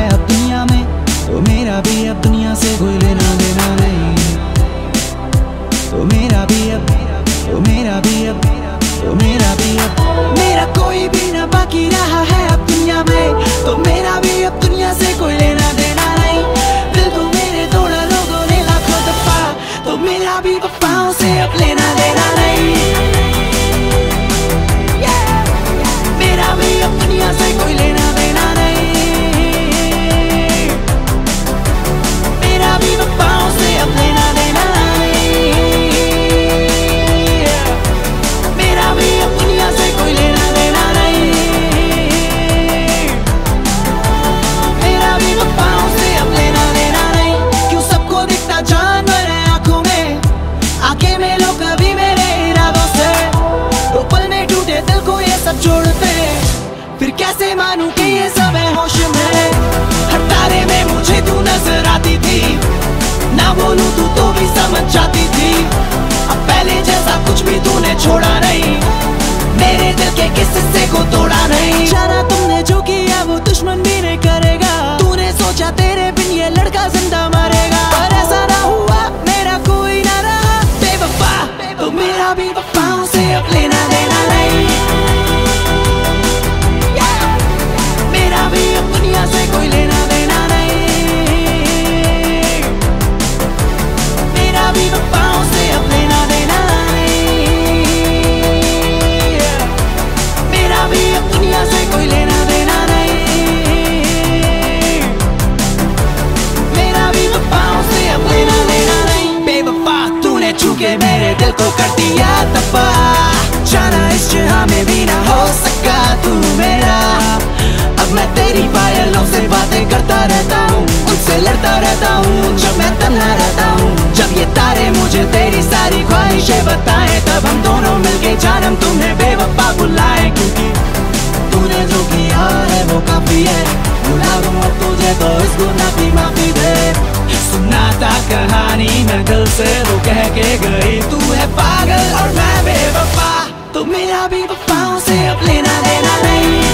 अब दुनिया में, तो मेरा भी अब दुनिया से कोई लेना देना नहीं। तो मेरा भी अब, तो मेरा भी अब, तो मेरा भी अब, मेरा कोई भी ना बाकी रहा है अब दुनिया में। तो मेरा भी अब दुनिया से कोई लेना देना नहीं। दिल को मेरे तोड़ा लोगों ने लाखों दफा, तो मेरा भी वफाओं से अब लेना देना नहीं। मेरा भी अब दुनिया से कोई लेना देना नहीं। मेरा भी वफाओं से अब लेना देना नहीं। मेरा भी अब दुनिया से कोई लेना देना नहीं। मेरा भी वफाओं से अब लेना देना नहीं। क्यों सबको दिखता जानवर है आंखों में, आंखें में लो कभी मेरे इरादों से। तो पल में टूटे दिल को ये सब जोड़ते, फिर कैसे मानूं कि ये सब है होश में। हर तारे में मुझे तू नजर आती थी, ना बोलूं तो भी समझ जाती थी। अब पहले जैसा कुछ भी तूने छोड़ा नहीं, मेरे दिल के किस हिस्से को तोड़ा नहीं। जाना तुमने जो किया वो दुश्मन भी नहीं करेगा। तूने सोचा तेरे बिन ये लड़का जिंदा मरेगा, पर ऐसा ना हुआ, मेरा कोई ना रहा बेवफा। तो मेरा भी वफाओं से अब लेना देना नहीं। मेरा भी अब दुनिया से कोई लेना देना नहीं। मेरा भी वफाओं से अब लेना देना नहीं। मेरा भी अब दुनिया से कोई लेना देना नहीं। मेरा भी वफाओं से अब लेना देना नहीं। बेवफा तूने छूके मेरे दिल को कर दिया दफा, जाना इस जहां में भी ना हो सका तू मेरा। अब मैं तेरी पायलों से बातें करता रहता हूँ, उनसे लड़ता रहता हूँ जब मैं तन्हा रहता हूँ। जब ये तारे मुझे तेरी सारी ख्वाहिशें बताएं, तब हम दोनों मिलके जानम तुम्हें बेवफा बुलाएं। क्योंकि तूने जो किया है वो काफी है, बुला दूँ अब तुझे तो इस गुनाह की माफी दे। सुना था कहानी मैं दिल से वो कह के गई, तू है पागल और मैं बेवफा। तो मेरा भी वफाओं से अब लेना देना नहीं।